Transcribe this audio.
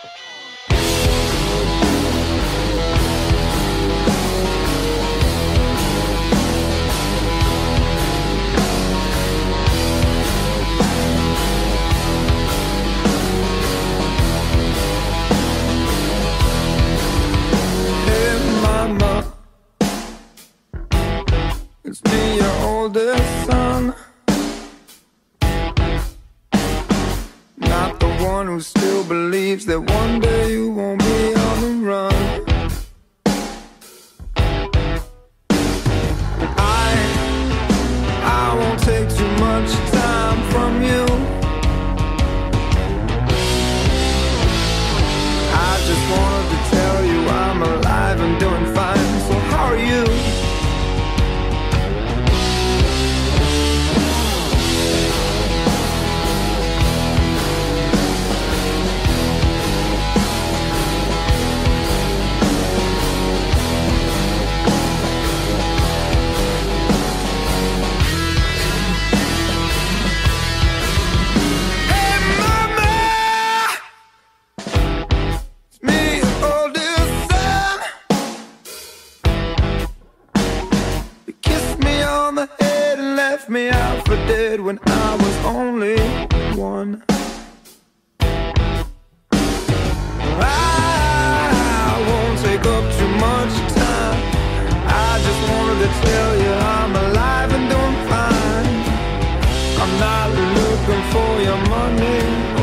It's me, your oldest son. Not the one who still believes that one day you won't be on the run. I won't take too much time from you. I just wanted to tell you I'm alive and doing fine. So how are you? Me out for dead when I was only one. I won't take up too much time. I just wanted to tell you I'm alive and doing fine. I'm not looking for your money.